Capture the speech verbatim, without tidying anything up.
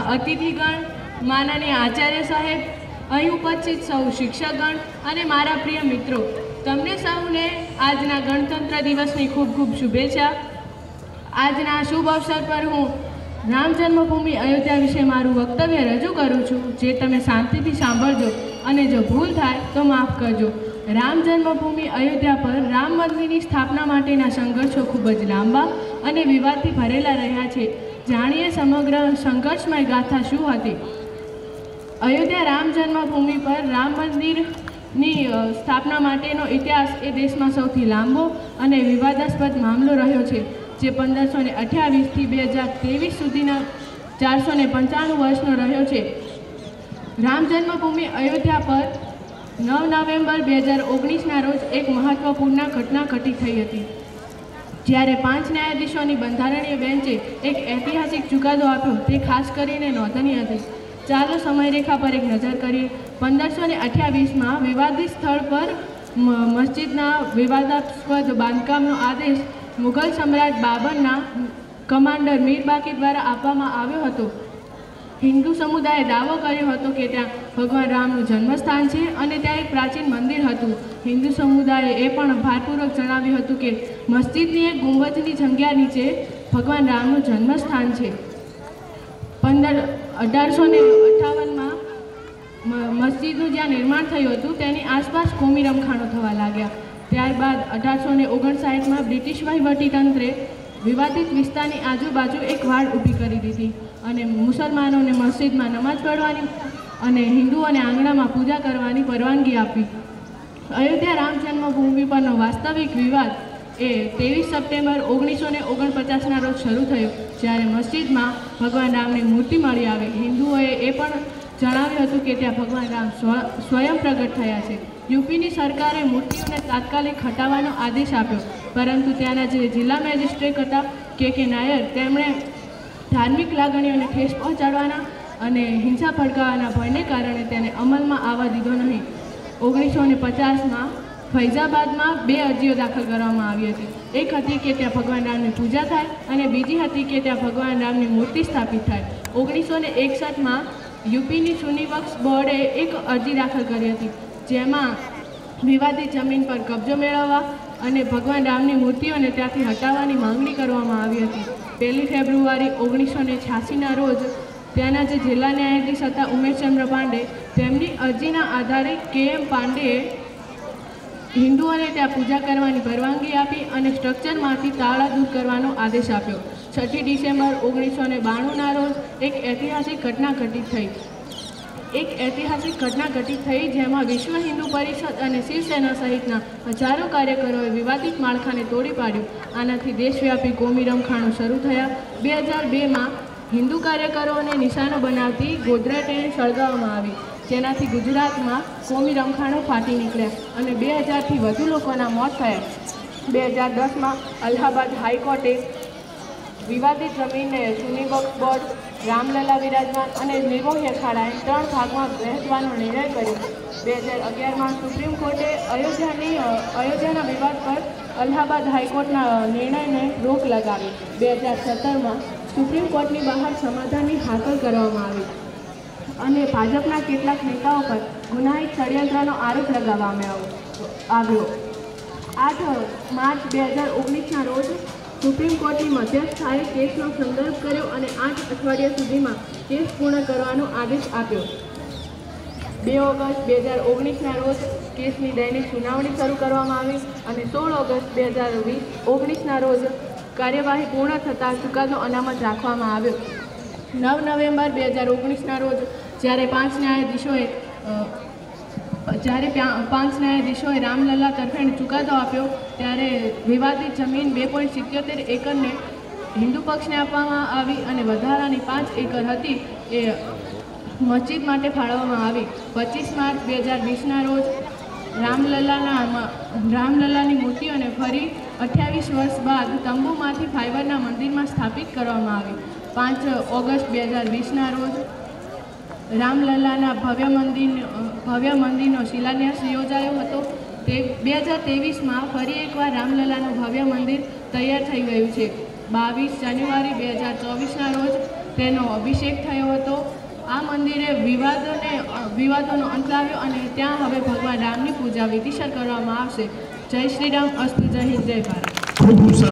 અતિથિગણ, માનનીય આચાર્ય સાહેબ, અહીં ઉપસ્થિત સૌ શિક્ષકગણ અને મારા પ્રિય મિત્રો, તમને સૌને આજના ગણતંત્ર દિવસની ખૂબ ખૂબ શુભેચ્છા। આજના શુભ અવસર પર હું રામ જન્મભૂમિ અયોધ્યા વિશે મારું વક્તવ્ય રજૂ કરું છું, જે તમે શાંતિથી સાંભળજો અને જો ભૂલ થાય તો માફ કરજો। રામ જન્મભૂમિ અયોધ્યા પર રામ મંદિરની સ્થાપના માટેના સંઘર્ષો ખૂબ જ લાંબા અને વિવાદથી ભરેલા રહ્યા છે। જાણીએ સમગ્ર સંઘર્ષમય ગાથા શું હતી। અયોધ્યા રામ જન્મભૂમિ પર રામ મંદિરની સ્થાપના માટેનો ઇતિહાસ એ દેશમાં સૌથી લાંબો અને વિવાદાસ્પદ મામલો રહ્યો છે, જે પંદરસો ને અઠ્યાવીસથી બે હજાર ત્રેવીસ સુધીના ચારસો ને પંચાણું વર્ષનો રહ્યો છે। રામ જન્મભૂમિ અયોધ્યા પર નવ નવેમ્બર બે હજાર ઓગણીસના રોજ એક મહત્વપૂર્ણ ઘટના ઘટિત થઈ હતી, જ્યારે પાંચ ન્યાયાધીશોની બંધારણીય બેન્ચે એક ઐતિહાસિક ચુકાદો આપ્યો, તે ખાસ કરીને નોંધનીય હતી। ચાલો સમયરેખા પર એક નજર કરીએ। પંદરસો ને અઠ્યાવીસમાં વિવાદિત સ્થળ પર મસ્જિદના વિવાદાસ્પદ બાંધકામનો આદેશ મુઘલ સમ્રાટ બાબરના કમાન્ડર મીર બાકી દ્વારા આપવામાં આવ્યો હતો। હિન્દુ સમુદાયે દાવો કર્યો હતો કે ત્યાં ભગવાન રામનું જન્મસ્થાન છે અને ત્યાં એક પ્રાચીન મંદિર હતું। હિન્દુ સમુદાયે એ પણ ભારપૂર્વક જણાવ્યું હતું કે મસ્જિદની એક ગુંબજની જગ્યા નીચે ભગવાન રામનું જન્મસ્થાન છે। પંદર અઢારસો ને અઠ્ઠાવનમાં મસ્જિદનું જ્યાં નિર્માણ થયું હતું તેની આસપાસ કોમી રમખાણો થવા લાગ્યા। ત્યારબાદ અઢારસો ને ઓગણસાઠમાં બ્રિટિશ વહીવટીતંત્રે વિવાદિત વિસ્તારની આજુબાજુ એક વાડ ઊભી કરી દીધી અને મુસલમાનોને મસ્જિદમાં નમાઝ પઢવાની અને હિન્દુઓને આંગણામાં પૂજા કરવાની પરવાનગી આપી। અયોધ્યા રામ જન્મભૂમિ પરનો વાસ્તવિક વિવાદ એ ત્રેવીસ સપ્ટેમ્બર ઓગણીસો ને ઓગણપચાસના રોજ શરૂ થયો, જ્યારે મસ્જિદમાં ભગવાન રામની મૂર્તિ મળી આવી। હિન્દુઓએ એ પણ જણાવ્યું હતું કે ત્યાં ભગવાન રામ સ્વયં પ્રગટ થયા છે। યુપીની સરકારે મૂર્તિઓને તાત્કાલિક હટાવવાનો આદેશ આપ્યો, પરંતુ ત્યાંના જે જિલ્લા મેજિસ્ટ્રેટ હતા કે કે નાયર, તેમણે ધાર્મિક લાગણીઓને ઠેસ પહોંચાડવાના અને હિંસા ભડકાવવાના ભયને કારણે તેને અમલમાં આવવા દીધો નહીં। ઓગણીસો ને પચાસમાં ફૈઝાબાદમાં બે અરજીઓ દાખલ કરવામાં આવી હતી। એક હતી કે ત્યાં ભગવાન રામની પૂજા થાય અને બીજી હતી કે ત્યાં ભગવાન રામની મૂર્તિ સ્થાપિત થાય। ઓગણીસો ને એકસઠમાં યુપીની સુન્ની વક્ફ બોર્ડે એક અરજી દાખલ કરી હતી, જેમાં વિવાદિત જમીન પર કબજો મેળવવા અને ભગવાન રામની મૂર્તિઓને ત્યાંથી હટાવવાની માંગણી કરવામાં આવી હતી। પહેલી ફેબ્રુઆરી ઓગણીસો ને છ્યાસીના રોજ ત્યાંના જે જિલ્લા ન્યાયાધીશ હતા ઉમેશચંદ્ર પાંડે, તેમની અરજીના આધારે કે એમ પાંડેએ હિન્દુઓને ત્યાં પૂજા કરવાની પરવાનગી આપી અને સ્ટ્રક્ચરમાંથી તાળા દૂર કરવાનો આદેશ આપ્યો। છઠ્ઠી ડિસેમ્બર ઓગણીસો ને બાણુંના રોજ એક ઐતિહાસિક ઘટના ઘટિત થઈ એક ઐતિહાસિક ઘટના ઘટિત થઈ જેમાં વિશ્વ હિન્દુ પરિષદ અને શિવસેના સહિતના હજારો કાર્યકરોએ વિવાદિત માળખાને તોડી પાડ્યું। આનાથી દેશવ્યાપી કોમી રમખાણો શરૂ થયા। બે હજાર બેમાં હિન્દુ કાર્યકરોને નિશાનો બનાવતી ગોધરા ટ્રેન સળગાવવામાં આવી, જેનાથી ગુજરાતમાં કોમી રમખાણો ફાટી નીકળ્યા અને બે હજારથી વધુ લોકોના મોત થયા। બે હજાર દસમાં અલ્હાબાદ હાઈકોર્ટે વિવાદિત જમીનને સુન્ની વક્ફ બોર્ડ, રામલલા વિરાજમાન અને નિર્મોહી અખાડાએ ત્રણ ભાગમાં વહેંચવાનો નિર્ણય કર્યો। બે હજાર અગિયારમાં સુપ્રીમ કોર્ટે અયોધ્યાની અયોધ્યાના વિવાદ પર અલ્હાબાદ હાઈકોર્ટના નિર્ણયને રોક લગાવી। બે હજાર સત્તરમાં સુપ્રીમ કોર્ટની બહાર સમાધાનની હાકલ કરવામાં આવી અને ભાજપના કેટલાક નેતાઓ પર ગુનાહિત ષડયંત્રનો આરોપ લગાવવામાં આવ્યો। આઠ માર્ચ બે હજાર ઓગણીસના રોજ સુપ્રીમ કોર્ટની મધ્યસ્થાએ કેસનો સંદર્ભ કર્યો અને આઠ અઠવાડિયા સુધીમાં કેસ પૂર્ણ કરવાનો આદેશ આપ્યો। બે ઓગસ્ટ બે હજાર ઓગણીસના રોજ કેસની દૈનિક સુનાવણી શરૂ કરવામાં આવી અને સોળ ઓગસ્ટ બે હજાર વીસ ઓગણીસના રોજ કાર્યવાહી પૂર્ણ થતાં ચુકાદો અનામત રાખવામાં આવ્યો। નવ નવેમ્બર બે હજાર ઓગણીસના રોજ જ્યારે પાંચ ન્યાયાધીશોએ જ્યારે પાંચ ન્યાયાધીશોએ રામલલ્લા તરફેણ ચુકાદો આપ્યો, ત્યારે વિવાદિત જમીન બે પોઈન્ટ સિત્યોતેર એકરને હિન્દુ પક્ષને આપવામાં આવી અને વધારાની પાંચ એકર હતી એ મસ્જિદ માટે ફાળવવામાં આવી। પચીસ માર્ચ બે હજાર વીસના રોજ રામલલ્લાના રામલલ્લાની મૂર્તિઓને ફરી અઠ્યાવીસ વર્ષ બાદ તંબુમાંથી ફાઈબરના મંદિરમાં સ્થાપિત કરવામાં આવી। પાંચ ઓગસ્ટ બે હજાર વીસના રોજ રામલલ્લાના ભવ્ય મંદિર ભવ્ય મંદિરનો શિલાન્યાસ યોજાયો હતો। તે બે હજાર ત્રેવીસમાં ફરી એકવાર રામલલ્લાનું ભવ્ય મંદિર તૈયાર થઈ ગયું છે। બાવીસ જાન્યુઆરી બે હજાર ચોવીસના રોજ તેનો અભિષેક થયો હતો. આ મંદિરે વિવાદોને વિવાદોનો અંત લાવ્યો અને ત્યાં હવે ભગવાન રામની પૂજા વિધિસર કરવામાં આવશે. જય શ્રી રામ. અસ્તુ. જય હિન્દ. જય ભારત.